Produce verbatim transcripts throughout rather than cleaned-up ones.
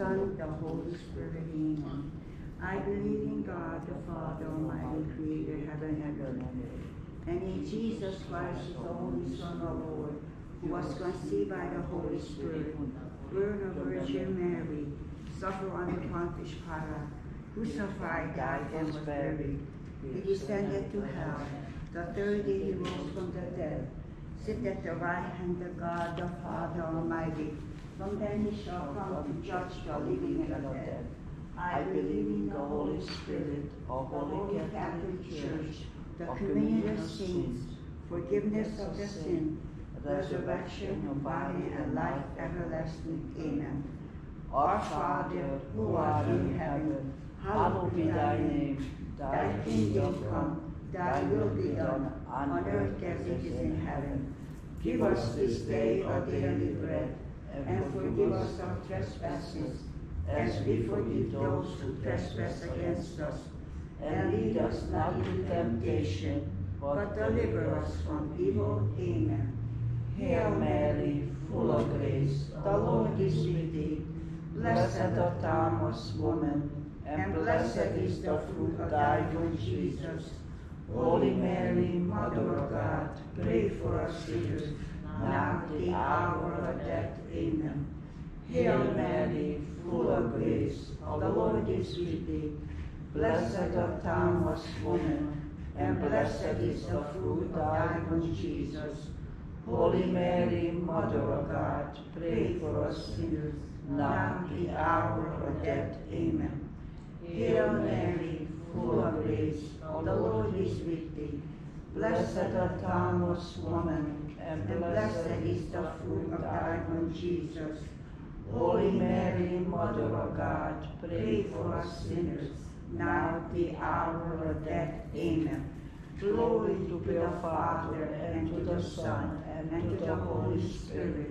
Son, the Holy Spirit. Amen. I believe in God, the Father Almighty, creator of heaven and earth, and in Jesus Christ, the only Son of the Lord, who was conceived by the Holy Spirit, born of Virgin Mary, suffered under Pontius Pilate, crucified, died, and was buried. He descended to hell. The third day he rose from the dead, sit at the right hand of God, the Father Almighty. From then he shall come to judge the living and the dead. I believe in the Holy Spirit, the Holy Catholic Church, the communion of saints, forgiveness of the sin, resurrection of body, and life everlasting. Amen. Our Father, who art in heaven, hallowed be thy name. Thy kingdom come, thy will be done, on earth as it is in heaven. Give us this day our daily bread, and forgive us our trespasses, as we forgive those who trespass against us. And lead us not into temptation, but deliver us from evil. Amen. Hail Mary, full of grace, the Lord is with thee. Blessed art thou amongst women, and blessed is the fruit of thy womb, Jesus. Holy Mary, Mother of God, pray for us sinners, now at the hour of death. Amen. Hail Mary, full of grace, the Lord is with thee. Blessed art thou amongst women, and blessed is the fruit of thy womb, Jesus. Holy Mary, Mother of God, pray for us sinners, now at the hour of death. Amen. Hail Mary, full of grace, the Lord is with thee. Blessed art thou amongst women, and blessed is the fruit of thy womb, Jesus. Holy Mary, Mother of God, pray for us sinners, now at the hour of death. Amen. Glory to the Father, and to the Son, and to the Holy Spirit,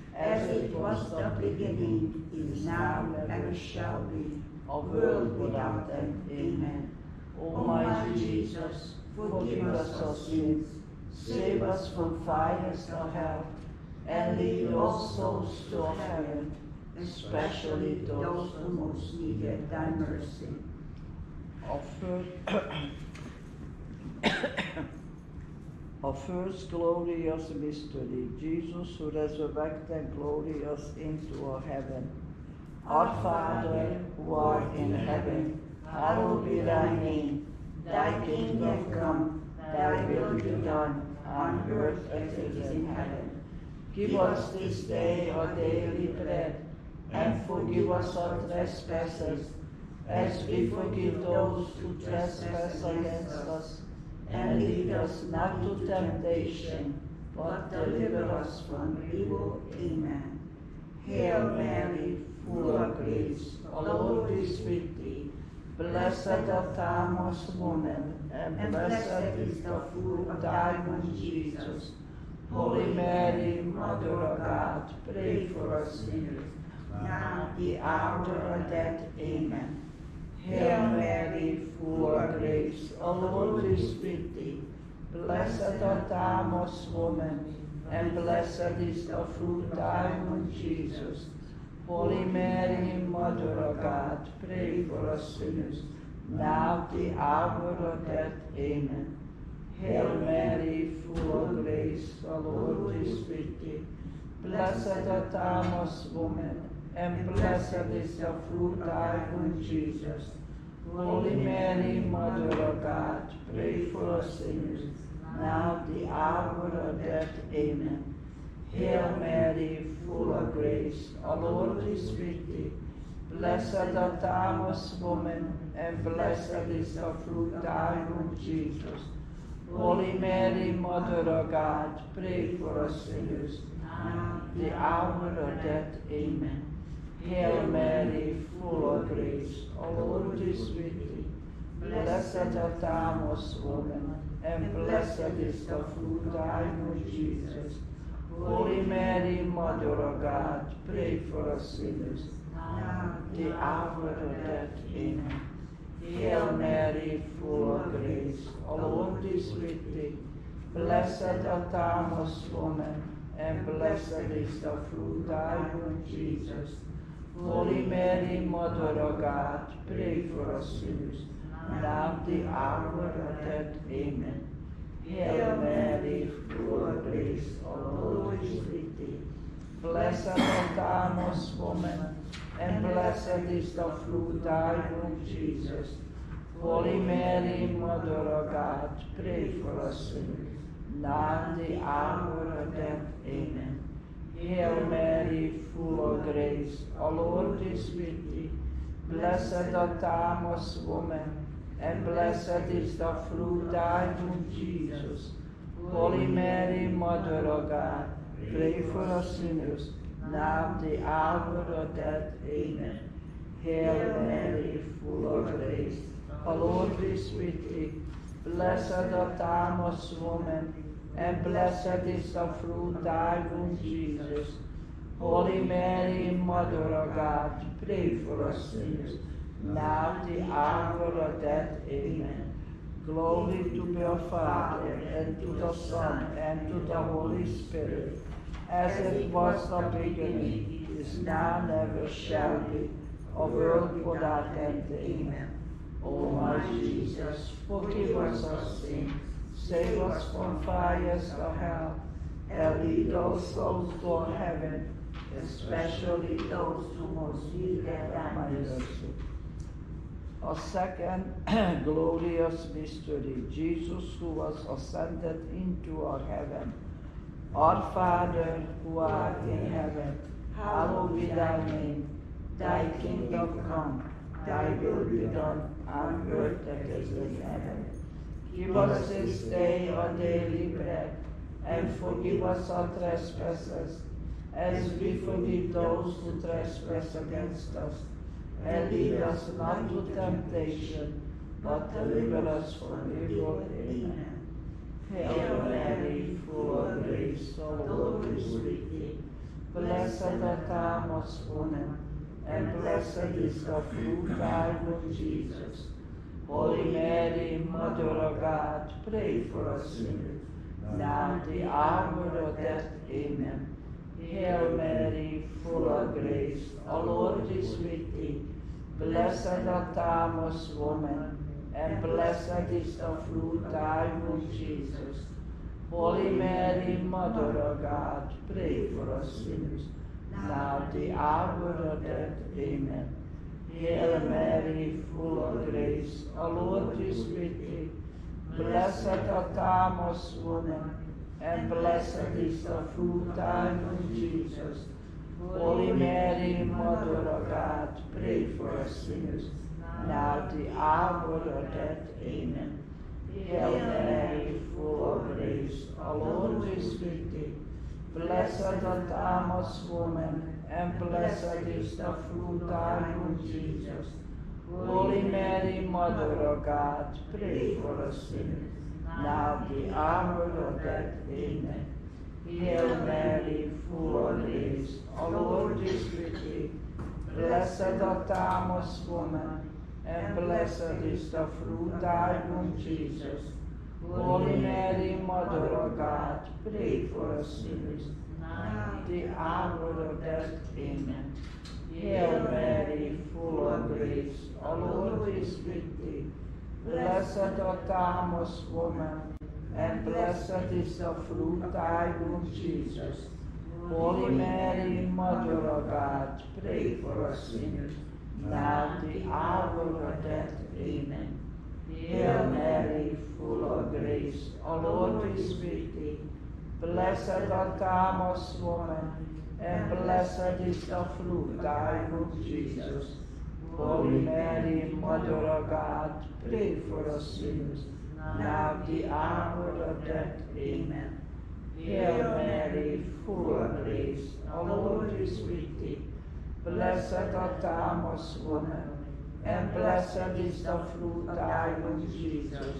as it was the beginning, is now, and ever shall be, a world without end. Amen. O my Jesus, forgive us our sins, save us from fires of hell, and lead all souls to heaven, especially those who most need thy mercy. Our first, our first glorious mystery, Jesus who resurrected glorious into our heaven. Our Father, who art in heaven, hallowed be thy name. Thy kingdom come, thy will be done, on earth as it is in heaven. Give us this day our daily bread, and forgive us our trespasses, as we forgive those who trespass against us. And lead us not to temptation, but deliver us from evil. Amen. Hail Mary, full of grace, the Lord is with thee. Blessed art thou amongst women, and blessed is the fruit of thy womb, Jesus. Holy Mary, Mother of God, pray for us sinners, now at the hour of death. Amen. Hail Mary, full of grace, the Lord is with thee. Blessed art thou amongst women, and blessed is the fruit of thy womb, Jesus. Holy Mary, Mother of God, pray for us sinners, now at the hour of death. Amen. Hail Mary, full of grace, the Lord is with thee. Blessed art thou amongst women, and blessed is the fruit of thy womb, Jesus. Holy Mary, Mother of God, pray for us sinners, now at the hour of death. Amen. Hail Mary, full of grace, the Lord is with thee. Blessed art thou amongst women, and blessed is the fruit of thy womb, Jesus. Holy Mary, Mother of God, pray for us sinners, now at the hour of death. Amen. Hail Mary, full of grace, the Lord is with thee. Blessed art thou amongst women, and blessed is the fruit of thy womb, Jesus. Holy Mary, Mother of God, pray for us sinners, now at the hour of death. Amen. Hail Mary, full of grace, the Lord is with thee. Blessed art thou amongst women, and blessed is the fruit of thy womb, Jesus. Holy Mary, Mother of God, pray for us sinners, now at the hour of death. Amen. Hail Mary, full of grace, the Lord is with thee. Blessed art thou amongst women, and blessed is the fruit of thy womb, Jesus. Holy Mary, Mother of God, pray for us sinners, now at the hour of death. Amen. Hail Mary, full of grace, the Lord is with thee. Blessed art thou amongst women, and blessed is the fruit of thy womb, Jesus. Holy Mary, Mother of God, pray for us sinners, now at the hour of death. Amen. Hail Mary, full of grace, the Lord is with thee. Blessed art thou amongst women, and blessed is the fruit of thy womb, Jesus. Holy Mary, Mother of God, pray for us sinners, now at the hour of death. Amen. Glory to the Father, and to the Son, and to the Holy Spirit, as it was in the beginning, is now, and ever shall be, a world without end. Amen. O my Jesus, forgive us our sins, save us from fires of hell, and lead those souls to heaven, especially those who most need thy mercy. A second glorious mystery, Jesus who was ascended into our heaven. Our Father, who art in heaven, hallowed be thy name. Thy kingdom come, thy will be done on earth as it is in heaven. Give us this day our daily bread, and forgive us our trespasses, as we forgive those who trespass against us. And lead us not to temptation, but deliver us from evil. Amen. Hail Mary, full of grace, the Lord is with thee. Blessed art thou amongst women, and blessed is the fruit of thy womb, Jesus. Holy Mary, Mother of God, pray for us sinners, now at the hour of death. Amen. Hail Mary, full of grace, the Lord is with thee. Blessed art thou amongst women, and blessed is the fruit of thy womb, Jesus. Holy Mary, Mother of God, pray for us sinners, now at the hour of death. Amen. Hail Mary, full of grace, the Lord is with thee. Blessed art thou amongst women, and blessed is the fruit of thy womb, Jesus. Holy Mary, Mother of God, pray for us sinners, now at the hour of death. Amen. Hail Mary, full of grace, the Lord is with thee. Blessed art thou amongst women, and blessed is the fruit of thy womb, Jesus. Holy Mary, Mother of God, pray for us sinners, now at the hour of death. Amen. Hail Mary, full of grace, the Lord is with thee. Blessed art thou amongst women, and blessed is the fruit of thy womb, Jesus. Holy Mary, Mother of God, pray for us sinners, now at the hour of death. Amen. Hail Mary, full of grace, the Lord is with thee. Blessed art thou amongst women, and blessed is the fruit of thy womb, Jesus. Holy Mary, Mother of God, pray for us sinners, now at the hour of death. Amen. Hail Mary, full of grace, the Lord is with thee. Blessed art thou amongst women, and blessed is the fruit of thy womb, Jesus. Holy Mary, Mother of God, pray for us sinners, now at the hour of death. Amen. Hail Mary, full of grace, the Lord is with thee. Blessed art thou amongst women, and blessed is the fruit of thy womb, Jesus.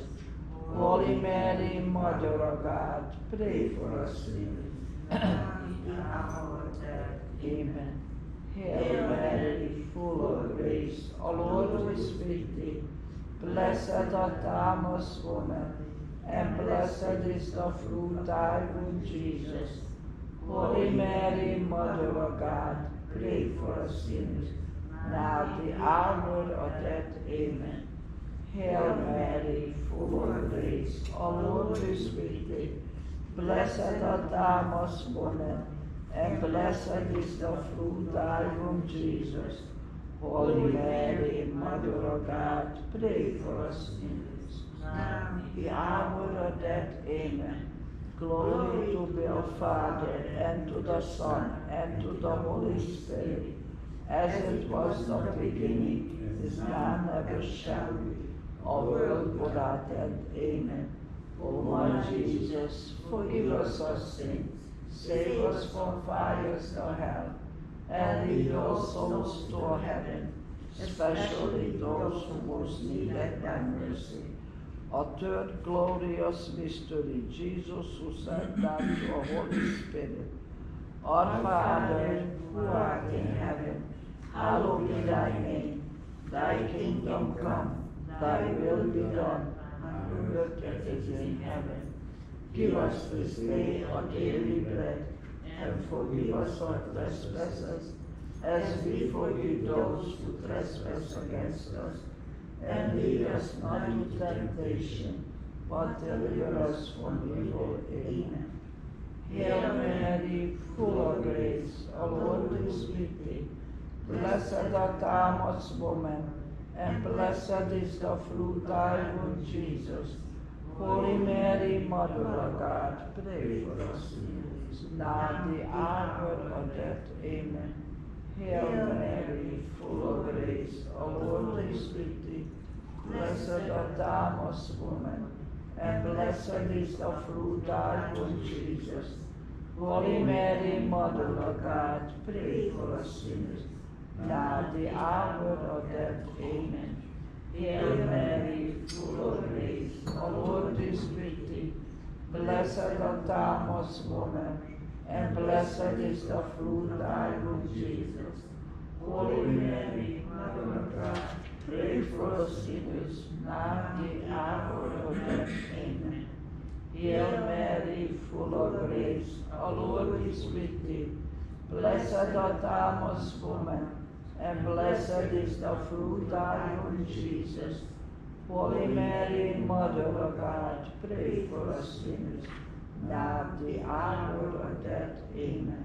Holy Mary, Mother of God, pray for us sinners, now at the hour of death. Amen. Hail Mary, full of grace, the Lord is with thee. Blessed art thou amongst women, and blessed is the fruit of thy womb, Jesus. Holy Mary, Mother of God, pray for us sinners, now at the hour of death. Amen. Hail Mary, full of grace, the Lord is with thee. Blessed art thou amongst women, and blessed is the fruit of thy womb, Jesus. Holy Mary, Mother of God, pray for us sinners, now at the hour of death. Amen. Glory to the Father, and to the Son, and to the Holy Spirit, as it was in the beginning, is now, and ever shall be, a world without end. Amen. O my Jesus, forgive us our sins, save us from fires of hell, and lead all souls to heaven, especially those who most need thy mercy. A third glorious mystery, Jesus who sent down to a Holy Spirit. Our Father, who art in heaven, hallowed be thy name. Thy kingdom come, thy will be done, on earth as it is in heaven. Give us this day our daily bread, and forgive us our trespasses, as we forgive those who trespass against us. And lead us not into temptation, but deliver us from evil. Amen. Hail Mary, full of grace, the Lord is with thee. Blessed art thou amongst women, and blessed is the fruit of thy womb, Jesus. Holy Mary, Mother of God, pray for us sinners, now at the hour of death. Amen. Hail Mary, full of grace, the Lord is with thee. Blessed art thou amongst women, and blessed is the fruit of thy womb, Jesus. Holy Mary, Mother of God, pray for us sinners, now at the hour of death. Amen. Hail Mary, full of grace, the Lord is with thee. Blessed art thou amongst women, and blessed is the fruit of thy womb, Jesus. Holy Mary, Mother of God, pray for us sinners, now at the hour of death. Amen. Hail Mary, full of grace, the Lord is with thee. Blessed art thou amongst women, and blessed is the fruit of thy womb, Jesus. Holy Mary, Mother of God, pray for us sinners, now at the hour of death. Amen.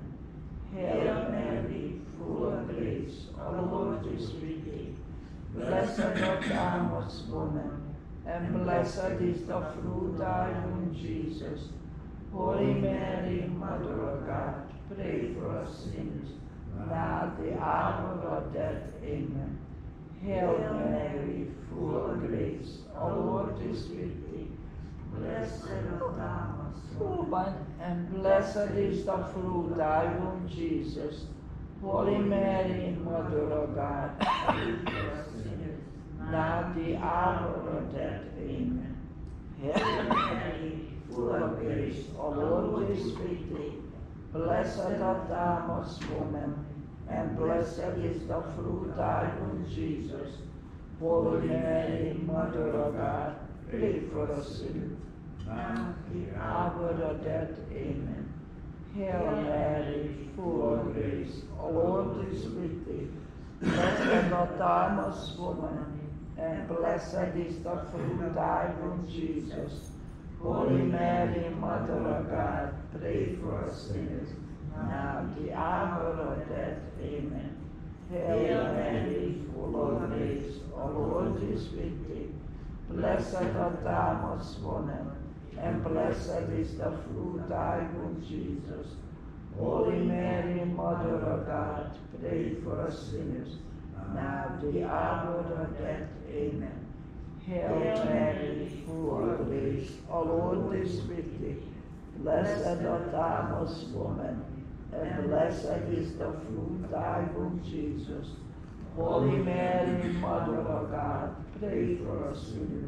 Hail Mary, full of grace, the Lord is with thee. Blessed art thou amongst women, and blessed is the fruit of thy womb, Jesus. Holy Mary, Mother of God, pray for us sinners, now at the hour of death. Amen. Hail Mary, full of grace, the Lord is with thee. Blessed art thou amongst women, and blessed is the fruit of thy womb, Jesus. Holy Mary, Mother of God, pray for us sinners, now at the hour of death. Amen. Hail Mary, full of grace, the Lord is with thee. Blessed art thou amongst women, and blessed is the fruit of thy womb, Jesus. Holy Mary, Mother of God, pray for us sinners, now at the hour of death. Amen. Hail Mary, full of grace, the Lord is with thee. Blessed art thou amongst women, and blessed is the fruit of thy womb, Jesus. Holy Mary, Mother of God, pray for us sinners, now at the hour of death. Amen. Hail Mary, full of grace, the Lord is with thee. Blessed art thou amongst women, and blessed is the fruit of thy womb, Jesus. Holy Mary, Mother of God, pray for us sinners, now at the hour of death. Amen. Hail Mary, full of grace, the Lord is with thee. Blessed art thou amongst women, and blessed is the fruit of thy womb, Jesus. Holy Mary, Mother of God, pray for us sinners,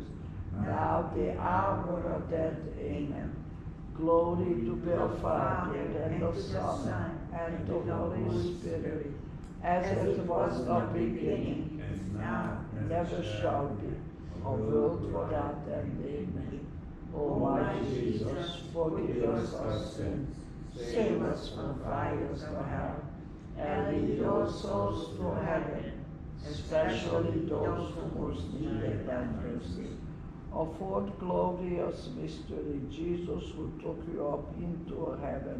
now at the hour of death. Amen. Glory to the Father, and the Son, and the Holy Spirit, as it was in the beginning, is now, and ever shall be, a world without end. Amen. O my Jesus, forgive us our sins, save us from fires of hell, and lead all souls to heaven, especially those who most need thy mercy. O fourth glorious mystery, Jesus who took you up into heaven.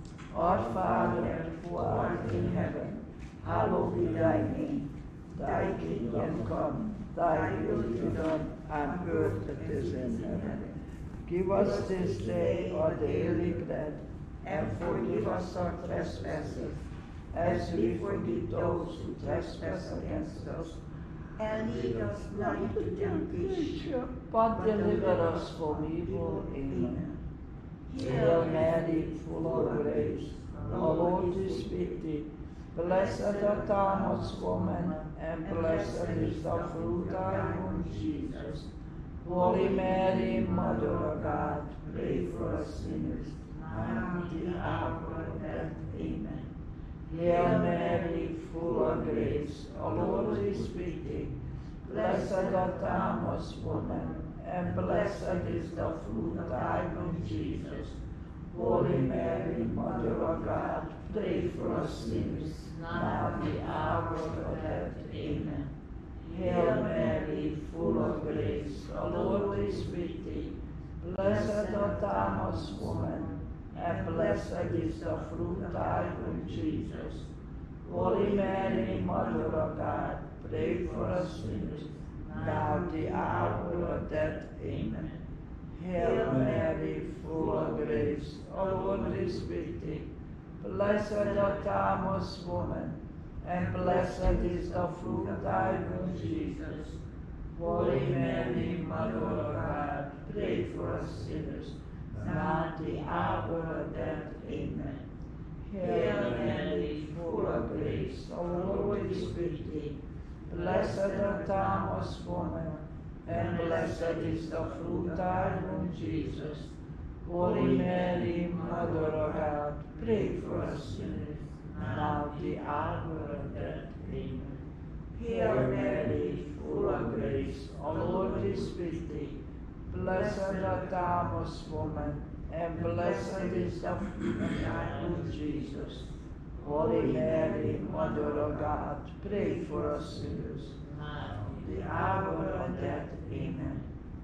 Our Father, who art in heaven, hallowed be thy name. Thy kingdom come, thy will be done on earth as it is in heaven. Give us this day our daily bread, and forgive us our trespasses, as we forgive those who trespass against us. And lead us not into temptation, but deliver us from evil. Amen. Hail Mary, full of grace, the Lord is with thee. Blessed art thou amongst women, and blessed is the fruit of thy womb, Jesus. Holy Mary, Mother of God, pray for us sinners, now and at the hour of death. Amen. Hail Mary, full of grace, the Lord is with thee. Blessed art thou amongst women, and blessed is the fruit of thy womb, Jesus. Holy Mary, Mother of God, pray for us sinners, now and at the hour of death. Amen. Hail Mary, full of grace, the Lord is with thee. Blessed art thou amongst women, and blessed is the fruit of thy womb, Jesus. Holy Mary, Mother of God, pray for us sinners, now at the hour of death. Amen. Hail Mary, full of grace, the Lord is with thee. Blessed art thou amongst women, and blessed is the fruit of thy womb, Jesus. Holy Mary, Mother of God, pray for us sinners, now at the hour of death. Amen. Hail Mary, full of grace, the Lord is with thee. Blessed art thou amongst women, and blessed is the fruit of thy womb, Jesus. Holy Mary, Mother of God, pray for us sinners, now at the hour of death. Amen. Hail Mary, full of grace, the Lord is with thee. Blessed art thou amongst women, and blessed is the fruit of thy womb, Jesus. Holy Mary, Mother of God, pray for us sinners, now at the hour of death. Amen.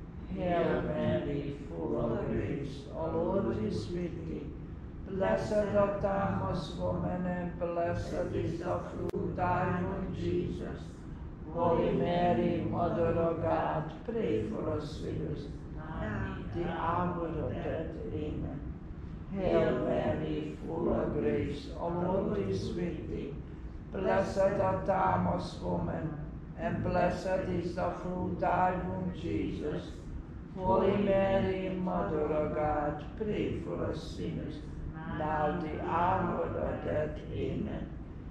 Hail Mary, full of grace, the Lord is with thee. Blessed art thou amongst women, and blessed is the fruit of thy womb, Jesus. Holy Mary, Mother of God, pray for us sinners, now at the hour of death. Amen. Hail Mary, full of grace, the Lord is with thee. Blessed art thou amongst women, and blessed is the fruit of thy womb, Jesus. Holy Mary, Mother of God, pray for us sinners, now at the hour of death. Amen.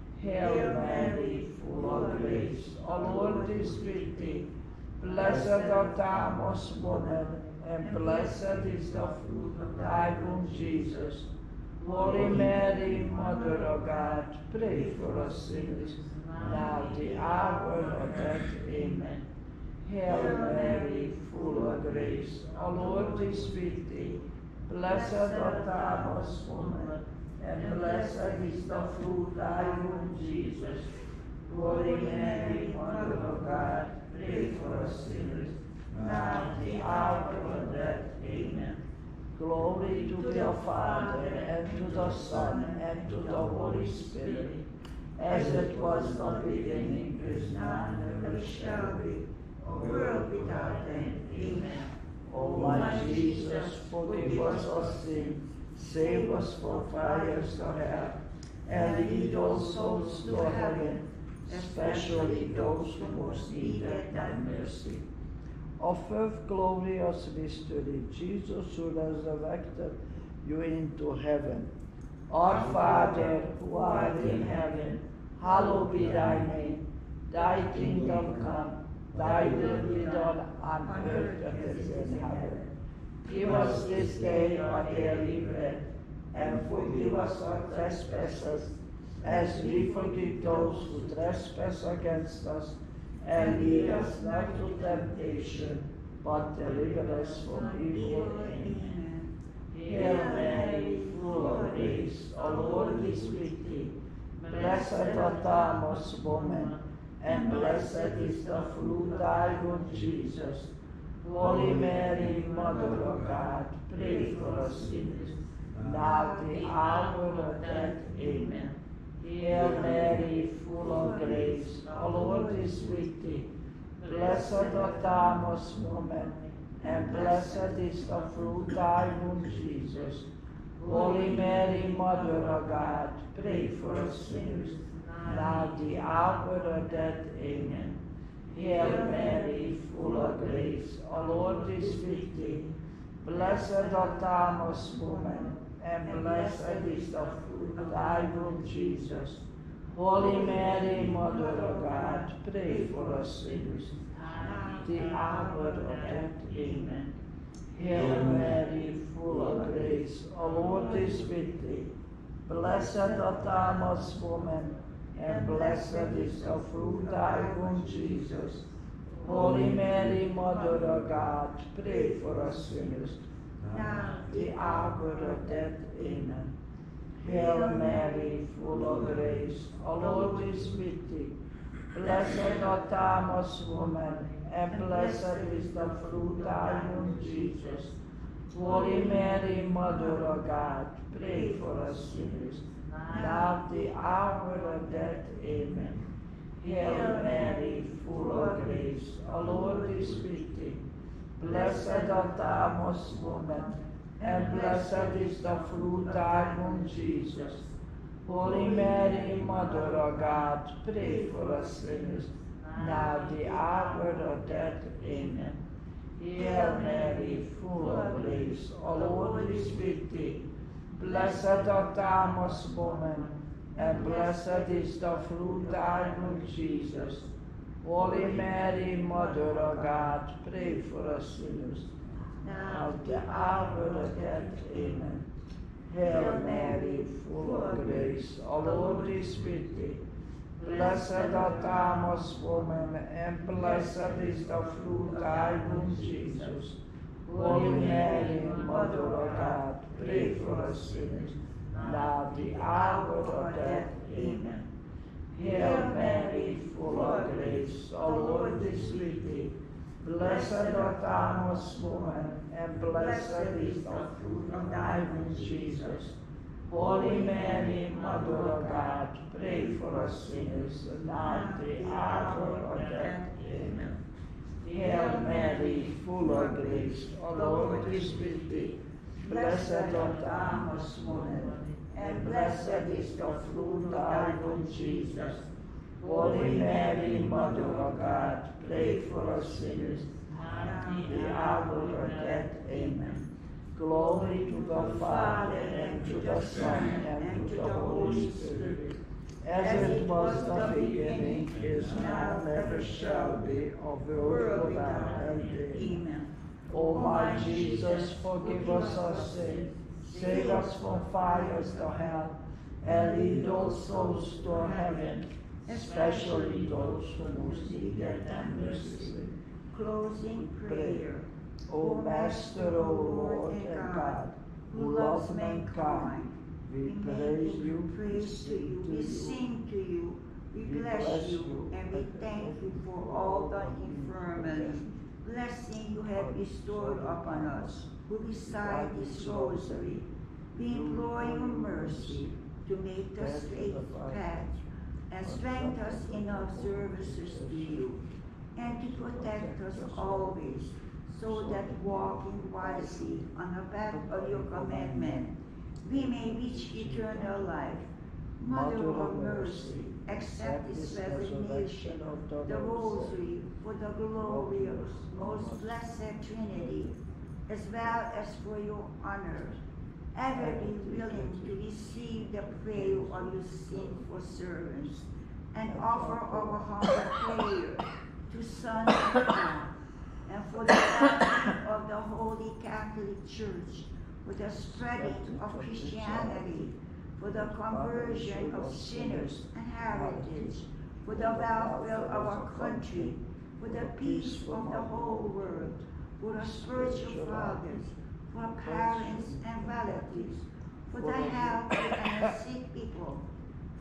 Hail Mary, full of grace, the Lord is with thee. Blessed art thou amongst women, and blessed is the fruit of thy womb, Jesus. Holy Mary, Mother of God, pray for us sinners, now at the hour of death. Amen. Hail Mary, full of grace, the Lord is with thee. Blessed art thou amongst women, and blessed is the fruit of thy womb, Jesus. Holy Mary, Mother of God, pray for us sinners, now at the hour of death. Amen. Glory to the Father, and to the Son, and to the Holy Spirit, as it was in the beginning, is now, and ever shall be, a world without end. Amen. O my Jesus, forgive us our sin, save us from fires of hell, and lead all souls to heaven, especially those who most need thy mercy. Our fifth glorious mystery, Jesus who resurrected you into heaven. Our Father, who art in heaven, hallowed be thy name. Thy kingdom come, thy will be done on earth as it is in heaven. Give us this day our daily bread, and forgive us our trespasses, as we forgive those who trespass against us. And lead us not to temptation, but deliver us from evil. Amen. Hail Mary, full of grace, the Lord is with thee. Blessed art thou amongst women, and blessed is the fruit of thy womb, Jesus. Holy Mary, Mother of God, pray for us sinners, now at the hour of death. Amen. Hail Mary, full of grace, the Lord is with thee. Blessed art thou amongst women, and blessed is the fruit of thy womb, Jesus. Holy Mary, Mother of God, pray for us sinners, now at the hour of death. Amen. Hail Mary, full of grace, the Lord is with thee. Blessed art thou amongst women, and blessed is the fruit of thy womb, Jesus. Holy Mary, Mother of God, pray for us sinners, now at the hour of death. Amen. Hail Mary, full of grace, the Lord is with thee. Blessed art thou amongst women, and blessed is the fruit of thy womb, Jesus. Holy Mary, Mother of God, pray for us sinners, now at the hour of death. Amen. Hail Mary, full of grace, the Lord is with thee. Blessed art thou amongst women, and blessed is the fruit of thy womb, Jesus. Holy Mary, Mother of God, pray for us sinners, now at the hour of death. Amen. Hail Mary, full of grace, the Lord is with thee. Blessed art thou amongst women, and blessed is the fruit of thy womb, Jesus. Holy Mary, Mother of God, pray for us sinners, now at the hour of death. Amen. Hail Mary, full of grace, the Lord is with thee. Blessed art thou amongst women, and blessed is the fruit of thy womb, Jesus. Holy Mary, Mother of God, pray for us sinners, now at the hour of death. Amen. Hail Mary, full of grace, the Lord is with thee. Blessed art thou amongst women, and blessed is the fruit of thy womb, Jesus. Holy Mary, Mother of God, pray for us sinners, now at the hour of death. Amen. Hail Mary, full of grace, the Lord is with thee. Blessed art thou amongst women, and blessed is the fruit of thy womb, Jesus. Holy Mary, Mother of God, pray for us sinners, now at the hour of death. Amen. Hail Mary, full of grace, the Lord is with thee. Blessed art thou amongst women, and blessed is the fruit of thy womb, Jesus. Holy Mary, Mother of God, pray for us sinners, now at the hour of death. Amen. Glory to the Father, and to the Son, and to the Holy Spirit, as it was in the beginning, is now, and ever shall be, of the world without end. Amen. O my Jesus, forgive us our sins, save us from fires to hell, and lead those souls to heaven, especially those who most need thy mercy. Closing prayer. O Master, O Lord and God, who loves mankind, we praise you, praise to you, we sing to you, we bless you, and we thank you for all the infirmity, blessing you have bestowed upon us, who recite this rosary. We implore your mercy to make the straight path, and strengthen us in our services to you, and to protect us always, so that walking wisely on the path of your commandment, we may reach eternal life. Mother of mercy, accept this resignation of the rosary for the glory of most blessed Trinity, as well as for your honor. Ever be willing to receive the prayer of your sinful servants, and offer our humble prayer to Son of God, and for the founding of the Holy Catholic Church, for the spreading of Christianity, for the conversion of sinners and heritage, for the welfare of our country, for the peace of the whole world, for the spiritual fathers, for parents and relatives, for the healthy and the sick people,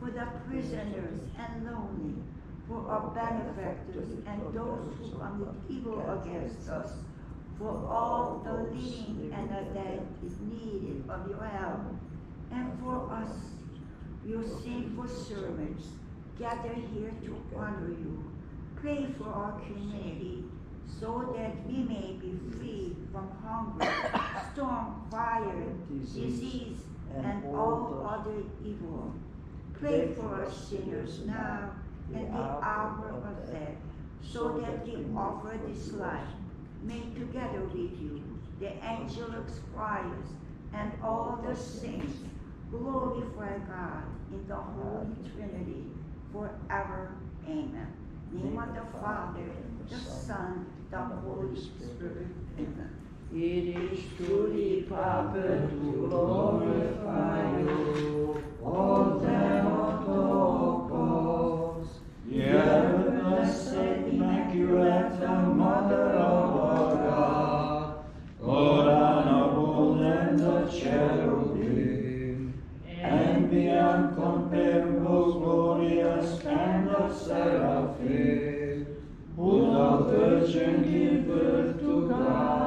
for the prisoners and lonely, for our benefactors and those who commit evil against us, for all the living and the dead is needed of your help, and for us, your sinful servants, gathered here to honor you. Pray for our community, so that we may be free from hunger, storm, fire, disease, and all other evil. Pray for us sinners now and the hour of death, so that we offer this life, made together with you, the angelic choirs, and all the saints, glorify God in the Holy Trinity, forever. Amen. In the name of the Father, the Son, the Holy Spirit. Amen. It is truly proper to glorify you, O Theotokos, the ever blessed, immaculate Mother of our God, Lord honorable than the cherubim, and the incomparable, glorious band of seraphim, who the Virgin gave birth to God.